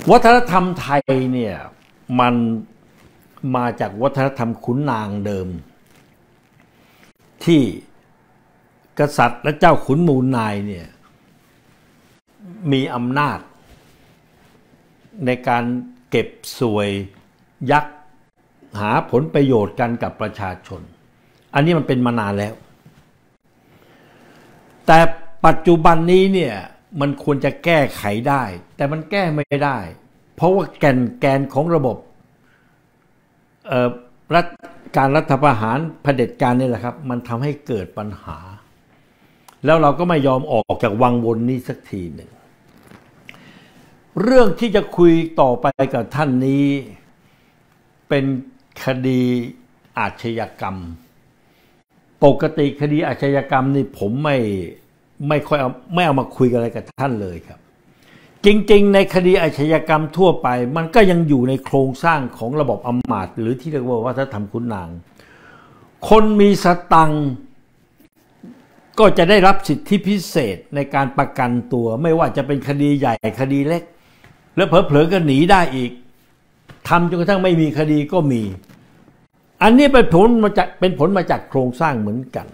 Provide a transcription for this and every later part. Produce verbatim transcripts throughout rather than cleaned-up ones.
วัฒนธรรมไทยเนี่ยมันมาจากวัฒนธรรมขุนนางเดิมที่กษัตริย์และเจ้าขุนมูลนายเนี่ยมีอำนาจในการเก็บสวยยักหาผลประโยชน์กันกับประชาชนอันนี้มันเป็นมานานแล้วแต่ปัจจุบันนี้เนี่ยมันควรจะแก้ไขได้แต่มันแก้ไม่ได้เพราะว่าแก่นแกนของระบบรัฐการรัฐประหารเผด็จการนี่แหละครับมันทำให้เกิดปัญหาแล้วเราก็ไม่ยอมออกจากวังวนนี้สักทีหนึ่งเรื่องที่จะคุยต่อไปกับท่านนี้เป็นคดีอาชญากรรมปกติคดีอาชญากรรมนี่ผมไม่ไม่ค่อยเอาไม่เอามาคุยกันอะไรกับท่านเลยครับจริงๆในคดีอาชญากรรมทั่วไปมันก็ยังอยู่ในโครงสร้างของระบบอำมาตย์หรือที่เรียกว่าวัฒนธรรมขุนนางคนมีสตังค์ก็จะได้รับสิทธิพิเศษในการประกันตัวไม่ว่าจะเป็นคดีใหญ่คดีเล็กแล้วเผลอๆก็หนีได้อีกทำจนกระทั่งไม่มีคดีก็มีอันนี้เป็นผลมาจากเป็นผลมาจากโครงสร้างเหมือนกัน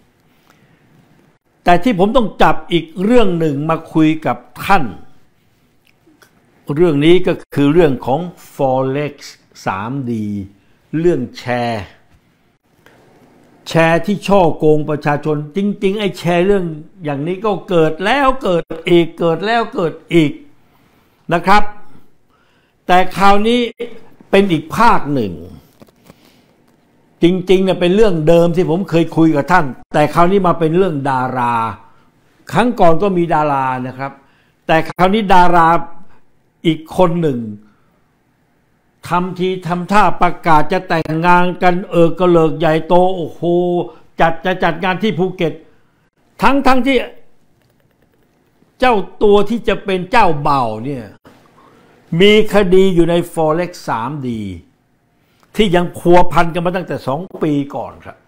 แต่ที่ผมต้องจับอีกเรื่องหนึ่งมาคุยกับท่านเรื่องนี้ก็คือเรื่องของ Forex ทรีดี เรื่องแชร์แชร์ที่ช่อโกงประชาชนจริงๆไอ้แชร์เรื่องอย่างนี้ก็เกิดแล้วเกิดอีกเกิดแล้วเกิดอีกนะครับแต่คราวนี้เป็นอีกภาคหนึ่งจริงๆเนี่ยเป็นเรื่องเดิมที่ผมเคยคุยกับท่านแต่คราวนี้มาเป็นเรื่องดาราครั้งก่อนก็มีดารานะครับแต่คราวนี้ดาราอีกคนหนึ่งทำทีทำท่าประกาศจะแต่งงานกันเออกระเลิกใหญ่โตโอ้โหจัดจะจัดงานที่ภูเก็ตทั้งทั้งที่เจ้าตัวที่จะเป็นเจ้าเบ่าเนี่ยมีคดีอยู่ใน Forex ทรีดี ที่ยังพัวพันกันมาตั้งแต่สองปีก่อนครับ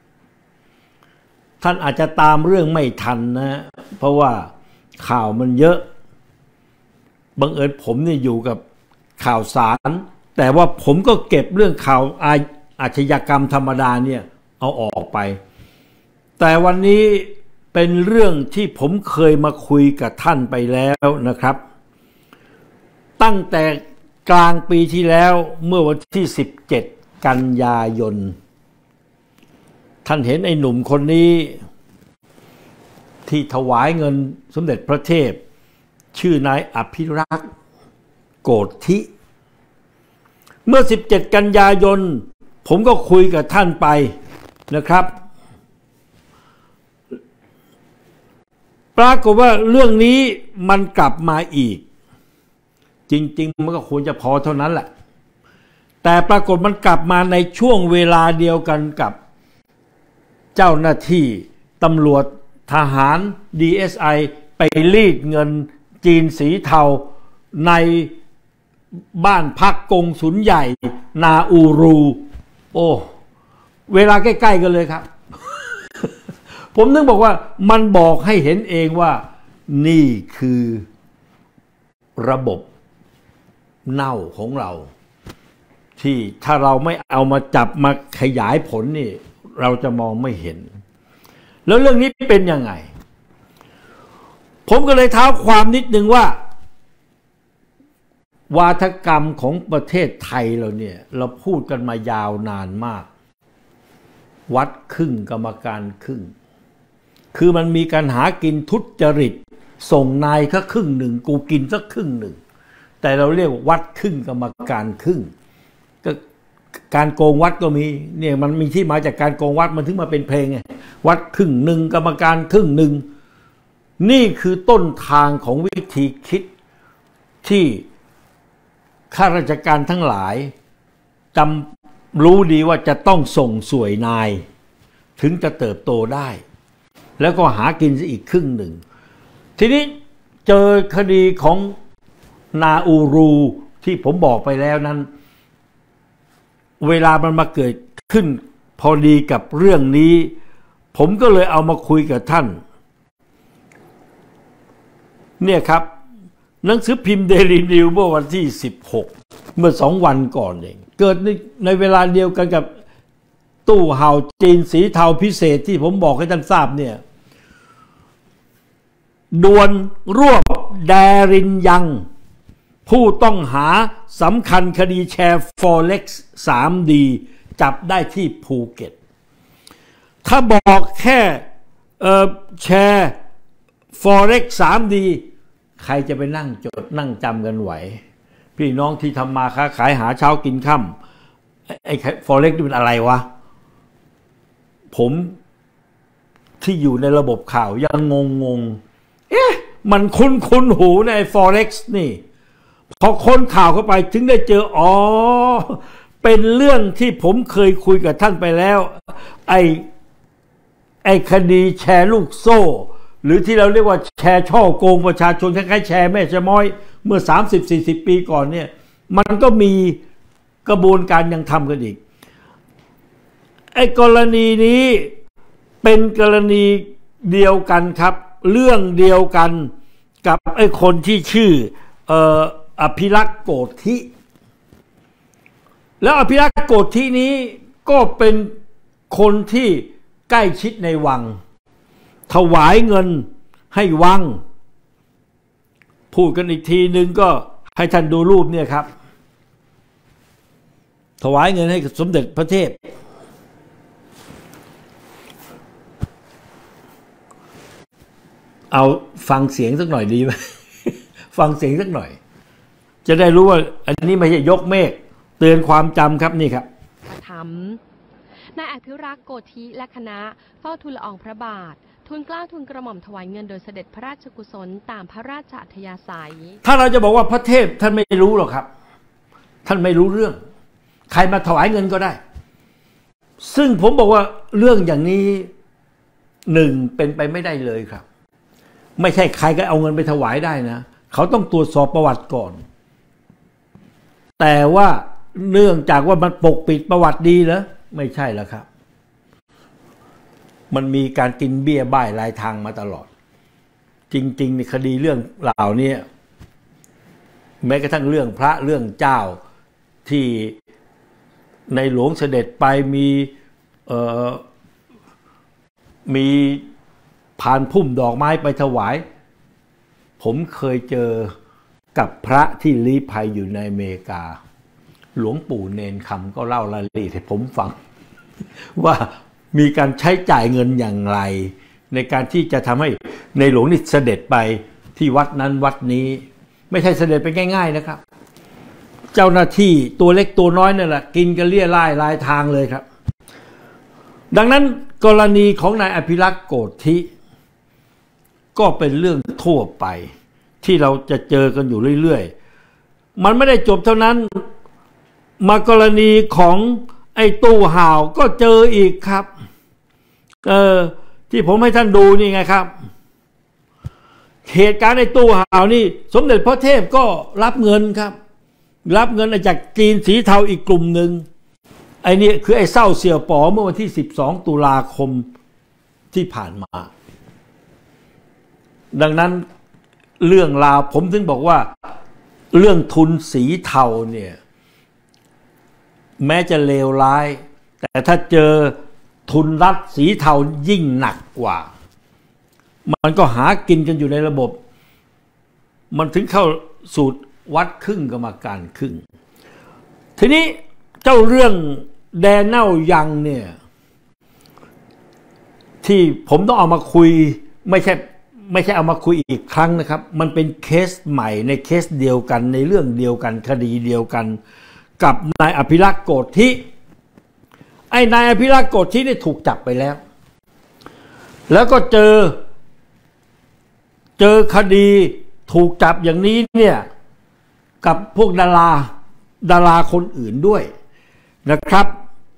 ท่านอาจจะตามเรื่องไม่ทันนะเพราะว่าข่าวมันเยอะบังเอิญผมเนี่ยอยู่กับข่าวสารแต่ว่าผมก็เก็บเรื่องข่าวอาชญากรรมธรรมดาเนี่ยเอาออกไปแต่วันนี้เป็นเรื่องที่ผมเคยมาคุยกับท่านไปแล้วนะครับตั้งแต่กลางปีที่แล้วเมื่อวันที่สิบเจ็ดกันยายนท่านเห็นไอ้หนุ่มคนนี้ที่ถวายเงินสมเด็จพระเทพชื่อนายอภิรักษ์โกธิเมื่อสิบเจ็ดกันยายนผมก็คุยกับท่านไปนะครับปรากฏว่าเรื่องนี้มันกลับมาอีกจริงๆมันก็ควรจะพอเท่านั้นแหละแต่ปรากฏมันกลับมาในช่วงเวลาเดียวกันกับเจ้าหน้าที่ตำรวจทหาร ดี เอส ไอ ไปรีดเงินจีนสีเทาในบ้านพักกงสุลใหญ่นาอูรูโอ้เวลาใกล้ๆกันเลยครับ ผมนึกบอกว่ามันบอกให้เห็นเองว่านี่คือระบบเน่าของเราที่ถ้าเราไม่เอามาจับมาขยายผลนี่เราจะมองไม่เห็นแล้วเรื่องนี้เป็นยังไงผมก็เลยเท้าความนิดนึงว่าวาทกรรมของประเทศไทยเราเนี่ยเราพูดกันมายาวนานมากวัดครึ่งกรรมการครึ่งคือมันมีการหากินทุจริตส่งนายแค่ครึ่งหนึ่งกูกินสักครึ่งหนึ่งแต่เราเรียกวัดครึ่งกรรมการครึ่งก็การโกงวัดก็มีเนี่ยมันมีที่มาจากการโกงวัดมันถึงมาเป็นเพลงไงวัดครึ่งหนึ่งกรรมการครึ่งหนึ่งนี่คือต้นทางของวิธีคิดที่ข้าราชการทั้งหลายจำรู้ดีว่าจะต้องส่งสวยนายถึงจะเติบโตได้แล้วก็หากินซะอีกครึ่งหนึ่งทีนี้เจอคดีของนาอูรูที่ผมบอกไปแล้วนั้นเวลามันมาเกิดขึ้นพอดีกับเรื่องนี้ผมก็เลยเอามาคุยกับท่านเนี่ยครับหนังสือพิมพ์เดลี่นิวเมื่อวันที่สิบหกเมื่อสองวันก่อนเองเกิดในในเวลาเดียวกันกับตู้ห่าวจีนสีเทาพิเศษที่ผมบอกให้ท่านทราบเนี่ยดวลรวบแดรินยังผู้ต้องหาสำคัญคดีแชร์ Forex ทรี ดี จับได้ที่ภูเก็ตถ้าบอกแค่แชร์ Forex ทรี ดี ใครจะไปนั่งจดนั่งจำกันไหวพี่น้องที่ทำมาค้าขายหาเช้ากินค่ำไอ้ Forex นี่เป็นอะไรวะผมที่อยู่ในระบบข่าวยังงงงเอ๊ะมันคุ้นคุ้นหูใน Forex นี่พอค้นข่าวเข้าไปถึงได้เจออ๋อเป็นเรื่องที่ผมเคยคุยกับท่านไปแล้วไอ้ไอ้คดีแชร์ลูกโซ่หรือที่เราเรียกว่าแชร์ช่อโกงประชาชนคล้ายๆแชร์แม่ชะม้อยเมื่อ สามสิบสี่สิบ ปีก่อนเนี่ยมันก็มีกระบวนการยังทำกันอีกไอ้กรณีนี้เป็นกรณีเดียวกันครับเรื่องเดียวกันกับไอ้คนที่ชื่อเอ่ออภิรักษ์โกธิ แล้วอภิรักษ์โกธินี้ก็เป็นคนที่ใกล้ชิดในวังถวายเงินให้วังพูดกันอีกทีนึงก็ให้ท่านดูรูปเนี่ยครับถวายเงินให้สมเด็จพระเทพเอาฟังเสียงสักหน่อยดีไหม ฟังเสียงสักหน่อยจะได้รู้ว่าอันนี้ไม่ใช่ยกเมฆเตือนความจำครับนี่ครับถามนายอภิรักษ์โกธิและคณะเฝ้าทูลละอองพระบาททูลเกล้าทูลกระหม่อมถวายเงินโดยเสด็จพระราชกุศลตามพระราชอัธยาศัยถ้าเราจะบอกว่าพระเทพท่านไม่รู้หรอกครับท่านไม่รู้เรื่องใครมาถวายเงินก็ได้ซึ่งผมบอกว่าเรื่องอย่างนี้หนึ่งเป็นไปไม่ได้เลยครับไม่ใช่ใครก็เอาเงินไปถวายได้นะเขาต้องตรวจสอบประวัติก่อนแต่ว่าเนื่องจากว่ามันปกปิดประวัติดีเหรอไม่ใช่แล้วครับมันมีการกินเบี้ยบ้ายรายทางมาตลอดจริงๆในคดีเรื่องเหล่านี้แม้กระทั่งเรื่องพระเรื่องเจ้าที่ในหลวงเสด็จไปมีเอ่อมีผ่านพุ่มดอกไม้ไปถวายผมเคยเจอกับพระที่ลี้ภัยอยู่ในอเมริกาหลวงปู่เนนคำก็เล่ารายละเอียดให้ผมฟังว่ามีการใช้จ่ายเงินอย่างไรในการที่จะทำให้ในหลวงนี่เสด็จไปที่วัดนั้นวัดนี้ไม่ใช่เสด็จไปง่ายๆนะครับเจ้าหน้าที่ตัวเล็กตัวน้อยนั่นแหละกินกันเลี่ยร่ายรายทางเลยครับดังนั้นกรณีของนายอภิรักษ์โกธิก็เป็นเรื่องทั่วไปที่เราจะเจอกันอยู่เรื่อยๆมันไม่ได้จบเท่านั้นมากรณีของไอ้ตู้ห่าวก็เจออีกครับเออที่ผมให้ท่านดูนี่ไงครับเหตุการณ์ในตู้ห่าวนี่สมเด็จพระเทพก็รับเงินครับรับเงินจากจีนสีเทาอีกกลุ่มหนึ่งไอ้นี่คือไอ้เศร้าเสี่ยวป๋อเมื่อวันที่สิบสองตุลาคมที่ผ่านมาดังนั้นเรื่องราวผมถึงบอกว่าเรื่องทุนสีเทาเนี่ยแม้จะเลวร้ายแต่ถ้าเจอทุนรัฐสีเทายิ่งหนักกว่ามันก็หากินกันอยู่ในระบบมันถึงเข้าสูตรวัดครึ่งกรรมการครึ่งทีนี้เจ้าเรื่องแดเน่ายังเนี่ยที่ผมต้องเอามาคุยไม่ใช่ไม่ใช่เอามาคุยอีกครั้งนะครับมันเป็นเคสใหม่ในเคสเดียวกันในเรื่องเดียวกันคดีเดียวกันกับนายอภิรักษ์โกธิไอ้นายอภิรักษ์โกธิได้ถูกจับไปแล้วแล้วก็เจอเจอคดีถูกจับอย่างนี้เนี่ยกับพวกดาราดาราคนอื่นด้วยนะครับ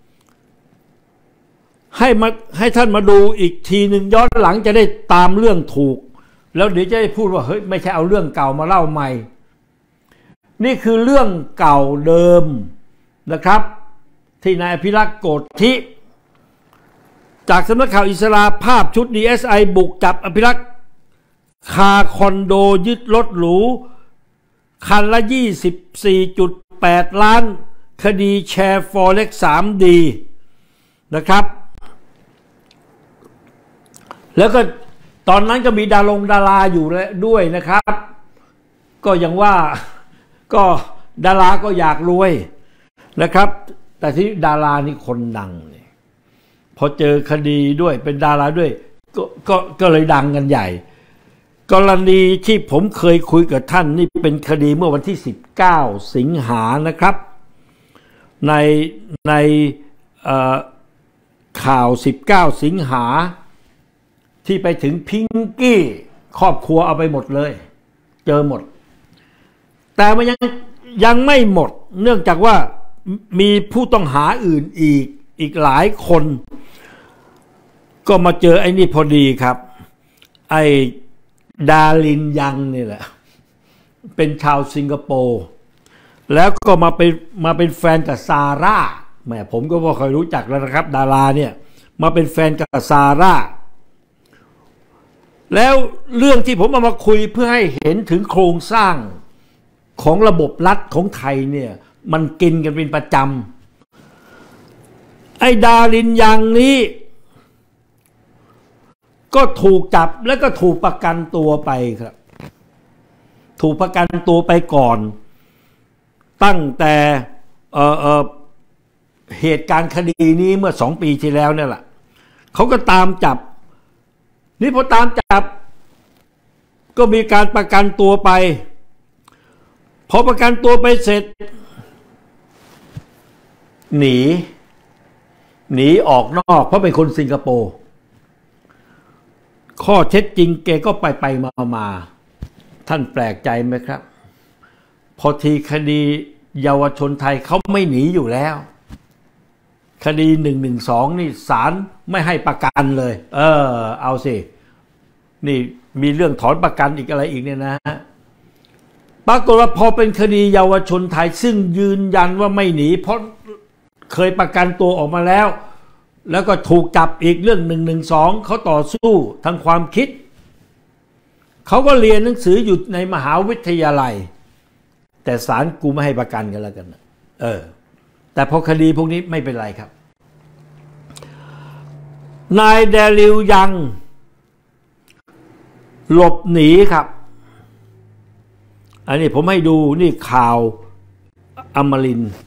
ให้มาให้ท่านมาดูอีกทีหนึ่งย้อนหลังจะได้ตามเรื่องถูกแล้วเดี๋ยวจะได้พูดว่าเฮ้ยไม่ใช่เอาเรื่องเก่ามาเล่าใหม่นี่คือเรื่องเก่าเดิมนะครับที่นายอภิรักษ์โกธิจากสำนักข่าวอิสราภาพชุด ดี เอส ไอ บุกจับอภิรักษ์คาคอนโดยึดรถหรูคันละ ยี่สิบสี่จุดแปด ล้านคดีแชร์ Forex ทรีดี นะครับแล้วก็ตอนนั้นก็มีดารงดาราอยู่ด้วยนะครับก็ยังว่าก็ดาราก็อยากรวยนะครับแต่ที่ดารานี่คนดังเนี่ยพอเจอคดีด้วยเป็นดาราด้วยก็ก็ก็เลยดังกันใหญ่กรณีที่ผมเคยคุยกับท่านนี่เป็นคดีเมื่อวันที่สิบเก้าสิงหานะครับในในข่าวสิบเก้าสิงหาที่ไปถึงพิงกี้ครอบครัวเอาไปหมดเลยเจอหมดแต่มันยังยังไม่หมดเนื่องจากว่ามีผู้ต้องหาอื่นอีกอีกหลายคนก็มาเจอไอ้นี่พอดีครับไอ้ดารินยังนี่แหละเป็นชาวสิงคโปร์แล้วก็มาเป็นมาเป็นแฟนกับซาร่าแหมผมก็พอเคยรู้จักแล้วนะครับดาราเนี่ยมาเป็นแฟนกับซาร่าแล้วเรื่องที่ผมเอามาคุยเพื่อให้เห็นถึงโครงสร้างของระบบรัฐของไทยเนี่ยมันกินกันเป็นประจำไอ้ดารินยังนี้ก็ถูกจับแล้วก็ถูกประกันตัวไปครับถูกประกันตัวไปก่อนตั้งแต่เอ่อเอ่อเหตุการณ์คดีนี้เมื่อสองปีที่แล้วเนี่ยแหละเขาก็ตามจับนี่พอตามจับก็มีการประกันตัวไปพอประกันตัวไปเสร็จหนีหนีออกนอกเพราะเป็นคนสิงคโปร์ข้อเท็จจริงแกก็ไปไปมามาท่านแปลกใจไหมครับพอทีคดีเยาวชนไทยเขาไม่หนีอยู่แล้วคดีหนึ่งหนึ่งสองนี่ศาลไม่ให้ประกันเลยเออเอาสินี่มีเรื่องถอนประกันอีกอะไรอีกเนี่ยนะปรากฏว่าพอเป็นคดีเยาวชนไทยซึ่งยืนยันว่าไม่หนีเพราะเคยประกันตัวออกมาแล้วแล้วก็ถูกจับอีกเรื่องหนึ่งหนึ่งสองเขาต่อสู้ทางความคิดเขาก็เรียนหนังสืออยู่ในมหาวิทยาลัยแต่ศาลกูไม่ให้ประกันกันแล้วกันเออแต่พอคดีพวกนี้ไม่เป็นไรครับนายเดลิวยังหลบหนีครับอันนี้ผมให้ดูนี่ข่าวอมรินทร์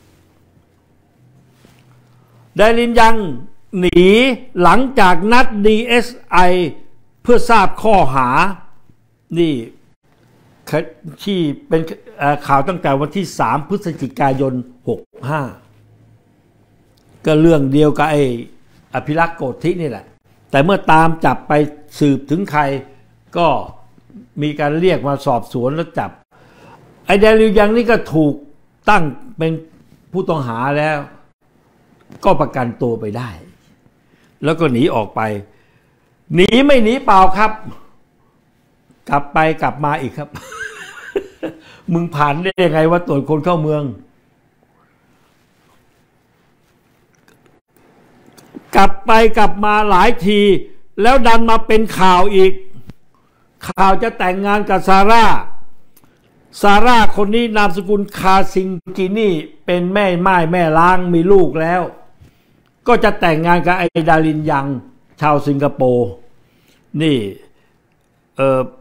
เดลิวยังหนีหลังจากนัด ดี เอส ไอ เพื่อทราบข้อหานี่ที่เป็นข่าวตั้งแต่วันที่สามพฤศจิกายนหกห้าก็เรื่องเดียวกับไอ้อภิรักษ์โกธินี่แหละแต่เมื่อตามจับไปสืบถึงใครก็มีการเรียกมาสอบสวนแล้วจับไอ้เดลิวยังนี่ก็ถูกตั้งเป็นผู้ต้องหาแล้วก็ประกันตัวไปได้แล้วก็หนีออกไปหนีไม่หนีเปล่าครับกลับไปกลับมาอีกครับ มึงผ่านได้ยังไงว่าตรวจคนเข้าเมืองกลับไปกลับมาหลายทีแล้วดันมาเป็นข่าวอีกข่าวจะแต่งงานกับซาร่าซาร่าคนนี้นามสกุลคาซิงกินี่เป็นแม่ไม้แม่ล้างมีลูกแล้วก็จะแต่งงานกับไอ้ดารินยังชาวสิงคโปร์นี่เอ่อ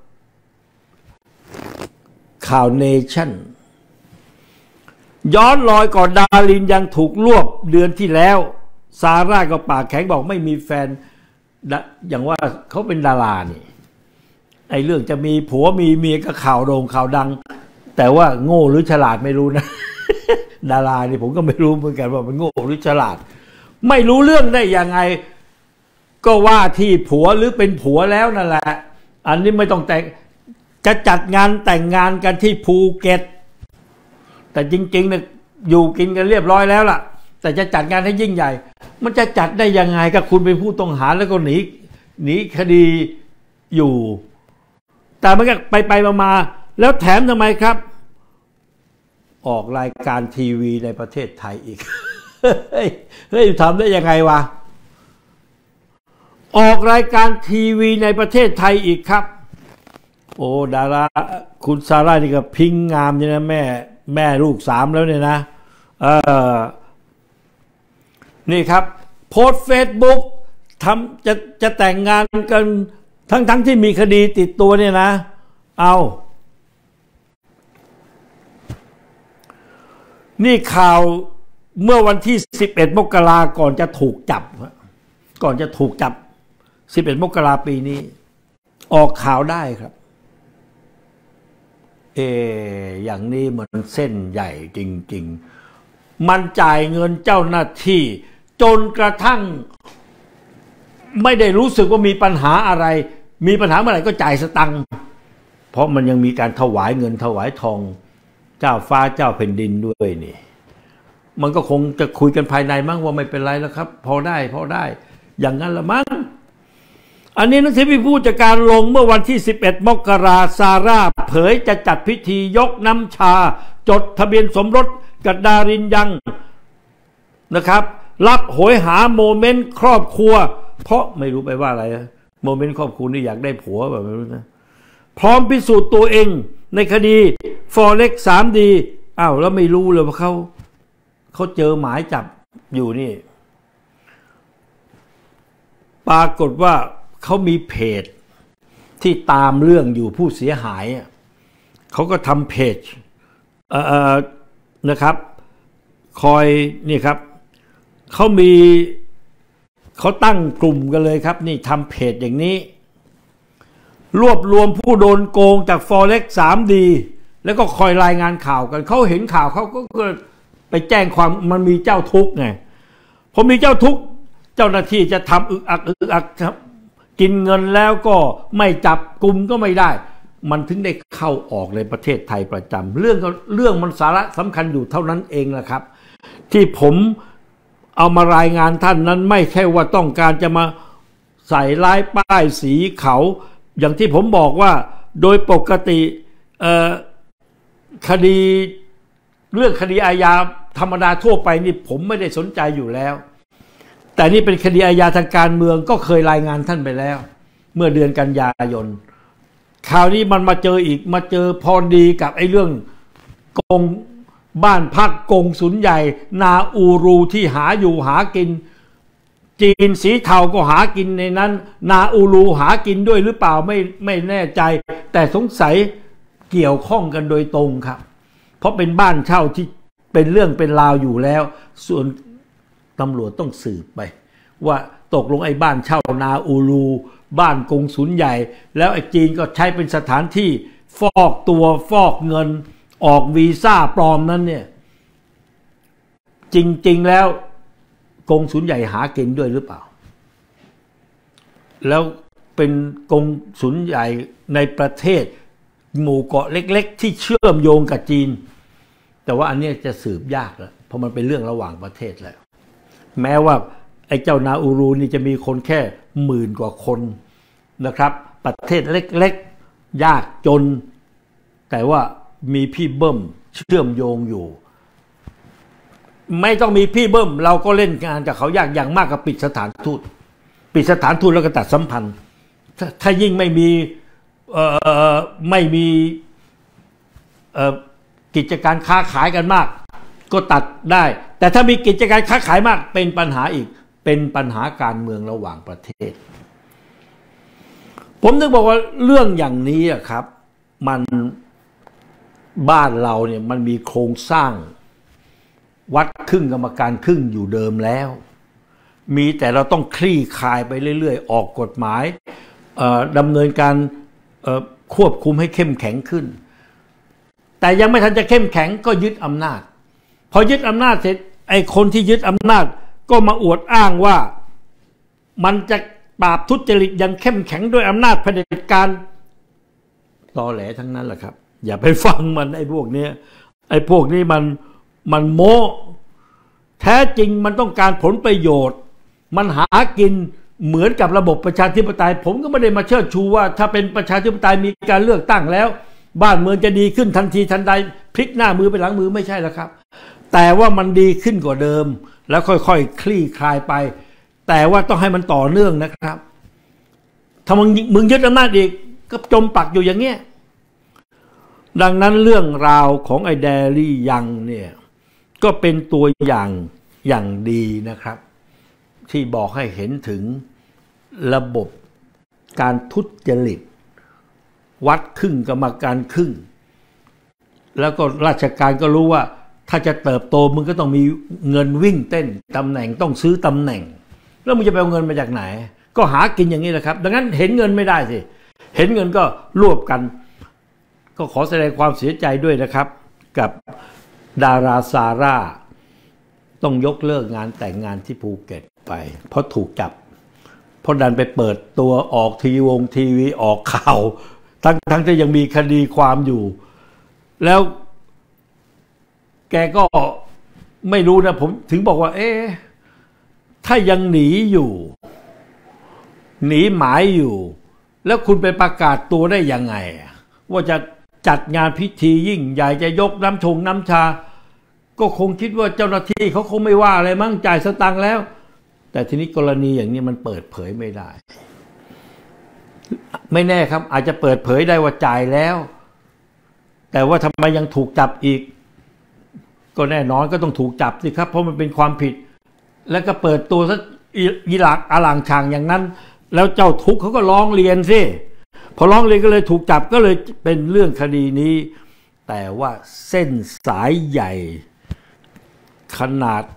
ข่าวเนชั่นย้อนรอยก่อนดารินยังถูกรวบเดือนที่แล้วซาร่าก็ปากแข็งบอกไม่มีแฟนอย่างว่าเขาเป็นดารานี่ไอ้เรื่องจะมีผัวมีเมียก็ข่าวโด่งข่าวดังแต่ว่าโง่หรือฉลาดไม่รู้นะ ดารานี่ผมก็ไม่รู้เหมือนกันว่ามันโง่หรือฉลาดไม่รู้เรื่องได้ยังไงก็ว่าที่ผัวหรือเป็นผัวแล้วนั่นแหละอันนี้ไม่ต้องแต่งจะจัดงานแต่งงานกันที่ภูเก็ตแต่จริงๆเนี่ยอยู่กินกันเรียบร้อยแล้วล่ะแต่จะจัดงานให้ยิ่งใหญ่มันจะจัดได้ยังไงก็คุณเป็นผู้ต้องหาแล้วก็หนีหนีคดีอยู่แต่มันก็ไปไปมาๆแล้วแถมทำไมครับออกรายการทีวีในประเทศไทยอีก เฮ้ยเฮ้ยทำได้ยังไงวะออกรายการทีวีในประเทศไทยอีกครับโอ้ดาราคุณซาร่านี่ก็พิงงามใช่ไหมแม่แม่ลูกสามแล้วเนี่ยนะเออนี่ครับโพสเฟซบุ๊กทำจะจะแต่งงานกันทั้งทั้งที่มีคดีติดตัวเนี่ยนะเอานี่ข่าวเมื่อวันที่สิบเอ็ดมกราก่อนจะถูกจับก่อนจะถูกจับสิบเอ็ดมกราปีนี้ออกข่าวได้ครับเออย่างนี้มันเส้นใหญ่จริงๆมันจ่ายเงินเจ้าหน้าที่จนกระทั่งไม่ได้รู้สึกว่ามีปัญหาอะไรมีปัญหาเมื่อไหร่ก็จ่ายสตังค์เพราะมันยังมีการถวายเงินถวายทองเจ้าฟ้าเจ้าแผ่นดินด้วยนี่มันก็คงจะคุยกันภายในมั้งว่าไม่เป็นไรแล้วครับพอได้พอได้อย่างนั้นละมั้งอันนี้นักเทพีผู้จัดการลงเมื่อวันที่สิบเอ็ดมกราซาร่าเผยจะจัดพิธียกน้ำชาจดทะเบียนสมรสกับดารินยังนะครับรับโหยหาโมเมนต์ครอบครัวเพราะไม่รู้ไปว่าอะไรโมเมนต์ครอบครัวนี่อยากได้ผัวแบบไม่รู้นะพร้อมพิสูจน์ตัวเองในคดีฟอเร็กซ์ ทรี ดี อ้าวแล้วไม่รู้เลยว่าเขาเขาเจอหมายจับอยู่นี่ปรากฏว่าเขามีเพจที่ตามเรื่องอยู่ผู้เสียหายเขาก็ทำเพจเอ่อนะครับคอยนี่ครับเขามีเขาตั้งกลุ่มกันเลยครับนี่ทำเพจอย่างนี้รวบรวมผู้โดนโกงจากฟอเร็กซ์ ทรี ดี แล้วก็คอยรายงานข่าวกันเขาเห็นข่าวเขาก็ไปแจ้งความมันมีเจ้าทุกข์ไงพอมีเจ้าทุกข์เจ้าหน้าที่จะทำอึกอักอึกอักครับกินเงินแล้วก็ไม่จับกลุ่มก็ไม่ได้มันถึงได้เข้าออกในประเทศไทยประจำเรื่องก็เรื่องมันสาระสำคัญอยู่เท่านั้นเองแหละครับที่ผมเอามารายงานท่านนั้นไม่ใช่ว่าต้องการจะมาใส่ร้ายป้ายสีเขาอย่างที่ผมบอกว่าโดยปกติคดีเรื่องคดีอาญาธรรมดาทั่วไปนี่ผมไม่ได้สนใจอยู่แล้วแต่นี่เป็นคดีอาญาทางการเมืองก็เคยรายงานท่านไปแล้วเมื่อเดือนกันยายนคราวนี้มันมาเจออีกมาเจอพอดีกับไอ้เรื่องกงบ้านพักกงสุลใหญ่นาอูรูที่หาอยู่หากินจีนสีเทาก็หากินในนั้นนาอูรูหากินด้วยหรือเปล่าไม่ไม่แน่ใจแต่สงสัยเกี่ยวข้องกันโดยตรงครับเพราะเป็นบ้านเช่าที่เป็นเรื่องเป็นราวอยู่แล้วส่วนตำรวจต้องสืบไปว่าตกลงไอ้บ้านเช่านาอูรูบ้านกงสุลใหญ่แล้วไอ้จีนก็ใช้เป็นสถานที่ฟอกตัวฟอกเงินออกวีซ่าปลอมนั้นเนี่ยจริงๆแล้วกงสุลใหญ่หากินด้วยหรือเปล่าแล้วเป็นกงสุลใหญ่ในประเทศหมู่เกาะเล็กๆที่เชื่อมโยงกับจีนแต่ว่าอันนี้จะสืบยากแล้วเพราะมันเป็นเรื่องระหว่างประเทศแล้วแม้ว่าไอ้เจ้านาอูรูนี่จะมีคนแค่หมื่นกว่าคนนะครับประเทศเล็กๆยากจนแต่ว่ามีพี่เบิ้มเชื่อมโยงอยู่ไม่ต้องมีพี่เบิ้มเราก็เล่นงานกับเขายากอย่างมากกับปิดสถานทูตปิดสถานทูตแล้วก็ตัดสัมพันธ์ถ้ายิ่งไม่มีเอ่อไม่มีเอ่อกิจการค้าขายกันมากก็ตัดได้แต่ถ้ามีกิจการค้าขายมากเป็นปัญหาอีกเป็นปัญหาการเมืองระหว่างประเทศผมถึงบอกว่าเรื่องอย่างนี้ครับมันบ้านเราเนี่ยมันมีโครงสร้างวัดครึ่งกรรมการครึ่งอยู่เดิมแล้วมีแต่เราต้องคลี่คลายไปเรื่อยๆออกกฎหมายดำเนินการควบคุมให้เข้มแข็งขึ้นแต่ยังไม่ทันจะเข้มแข็งก็ยึดอำนาจพอยึดอำนาจเสร็จไอ้คนที่ยึดอำนาจก็มาอวดอ้างว่ามันจะปราบทุจริตอย่างเข้มแข็งด้วยอำนาจเผด็จการตอแหลทั้งนั้นแหละครับอย่าไปฟังมันไอ้พวกนี้ไอ้พวกนี้มันมันโม้แท้จริงมันต้องการผลประโยชน์มันหากินเหมือนกับระบบประชาธิปไตยผมก็ไม่ได้มาเชิดชูว่าถ้าเป็นประชาธิปไตยมีการเลือกตั้งแล้วบ้านเมืองจะดีขึ้นทันทีทันใดพลิกหน้ามือไปหลังมือไม่ใช่แล้วครับแต่ว่ามันดีขึ้นกว่าเดิมแล้วค่อยๆ ค, คลี่คลายไปแต่ว่าต้องให้มันต่อเนื่องนะครับถ้ามึงมึงยึดอำนาจอีกก็จมปักอยู่อย่างเงี้ยดังนั้นเรื่องราวของไอ้แดรี่ยังเนี่ยก็เป็นตัวอย่างอย่างดีนะครับที่บอกให้เห็นถึงระบบการทุจริตวัดครึ่งกรรมการครึ่งแล้วก็ราชการก็รู้ว่าถ้าจะเติบโตมึงก็ต้องมีเงินวิ่งเต้นตำแหน่งต้องซื้อตำแหน่งแล้วมึงจะไปเอาเงินมาจากไหนก็หากินอย่างนี้แหละครับดังนั้นเห็นเงินไม่ได้สิเห็นเงินก็รวบกันก็ขอแสดงความเสียใจด้วยนะครับกับดาราซาร่าต้องยกเลิกงานแต่งงานที่ภูเก็ตไปเพราะถูกจับเพราะดันไปเปิดตัวออกทีวงทีวีออกข่าวทั้งทั้งที่ยังมีคดีความอยู่แล้วแกก็ไม่รู้นะผมถึงบอกว่าเอ๊ะถ้ายังหนีอยู่หนีหมายอยู่แล้วคุณไปประกาศตัวได้ยังไงว่าจะจัดงานพิธียิ่งใหญ่จะยกน้ำชงน้ำชาก็คงคิดว่าเจ้าหน้าที่เขาคงไม่ว่าอะไรมั้งจ่ายสตังค์แล้วแต่ทีนี้กรณีอย่างนี้มันเปิดเผยไม่ได้ไม่แน่ครับอาจจะเปิดเผยได้ว่าจ่ายแล้วแต่ว่าทำไมยังถูกจับอีกก็แน่นอนก็ต้องถูกจับสิครับเพราะมันเป็นความผิดแล้วก็เปิดตัวซะอีหลักอลังชางอย่างนั้นแล้วเจ้าทุกข์เขาก็ร้องเรียนสิพอร้องเรียนก็เลยถูกจับก็เลยเป็นเรื่องคดีนี้แต่ว่าเส้นสายใหญ่ขนาด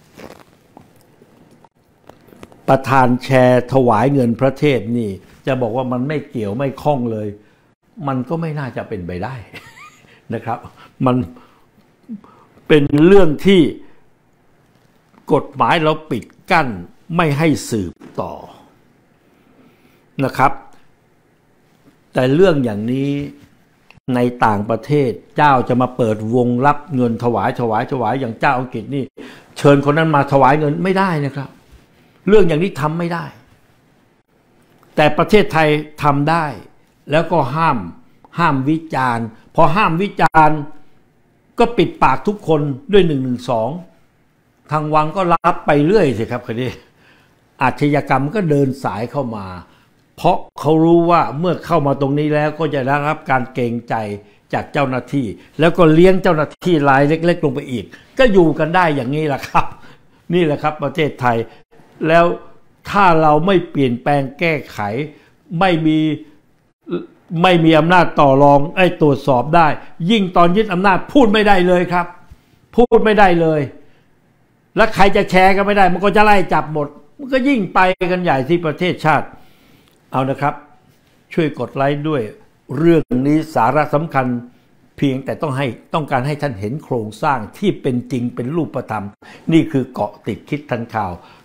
ประธานแชร์ถวายเงินพระเทพนี่จะบอกว่ามันไม่เกี่ยวไม่ข้องเลยมันก็ไม่น่าจะเป็นไปได้นะครับมันเป็นเรื่องที่กฎหมายเราปิดกั้นไม่ให้สืบต่อนะครับแต่เรื่องอย่างนี้ในต่างประเทศเจ้าจะมาเปิดวงรับเงินถวายถวายถวายอย่างเจ้าอังกฤษนี่เชิญคนนั้นมาถวายเงินไม่ได้นะครับเรื่องอย่างนี้ทำไม่ได้แต่ประเทศไทยทำได้แล้วก็ห้ามห้ามวิจารณ์พอห้ามวิจารณ์ก็ปิดปากทุกคนด้วยหนึ่งหนึ่งสองทางวังก็รับไปเรื่อยสิครับคดีอาชญากรรมก็เดินสายเข้ามาเพราะเขารู้ว่าเมื่อเข้ามาตรงนี้แล้วก็จะได้รับการเกรงใจจากเจ้าหน้าที่แล้วก็เลี้ยงเจ้าหน้าที่รายเล็กๆลงไปอีกก็อยู่กันได้อย่างนี้แหละครับนี่แหละครับประเทศไทยแล้วถ้าเราไม่เปลี่ยนแปลงแก้ไขไม่มีไม่มีอำนาจต่อรองไอ้ตรวจสอบได้ยิ่งตอนยึดอำนาจพูดไม่ได้เลยครับพูดไม่ได้เลยแล้วใครจะแชร์ก็ไม่ได้มันก็จะไล่จับหมดมันก็ยิ่งไปกันใหญ่ที่ประเทศชาติเอานะครับช่วยกดไลค์ด้วยเรื่องนี้สาระสำคัญเพียงแต่ต้องให้ต้องการให้ท่านเห็นโครงสร้างที่เป็นจริงเป็นรูปธรรมนี่คือเกาะติดคิดทันข่าว